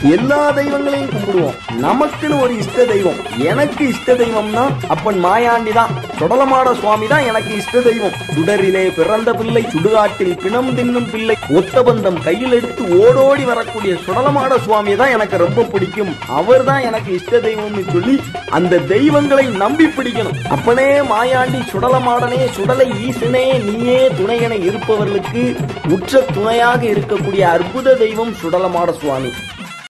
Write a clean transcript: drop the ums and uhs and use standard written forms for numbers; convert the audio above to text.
எல்லா தெய்வங்களையும் கும்பிடுவோம். நமக்குன்னு ஒரு இஷ்ட தெய்வம். எனக்கு இஷ்ட தெய்வம்னா அப்பன் மாயாண்டி தான், சுடலமாட சுவாமி தான் எனக்கு இஷ்ட தெய்வம். சுடரிலே பிறந்த பிள்ளை, சுடுகாட்டில் பிணம் தின்னும் பிள்ளை, ஒத்த பந்தம் கையில் எடுத்து ஓடோடி வரக்கூடிய சுடலமாட சுவாமி தான் எனக்கு ரொம்ப பிடிக்கும். அவர் தான் எனக்கு இஷ்ட தெய்வம்னு சொல்லி அந்த தெய்வங்களை நம்பி பிடிக்கணும். அப்பனே மாயாண்டி, சுடலமாடனே, சுடலை ஈசனே, நீயே துணை என இருப்பவர்களுக்கு உற்ற துணையாக இருக்கக்கூடிய அற்புத தெய்வம் சுடலமாட சுவாமி.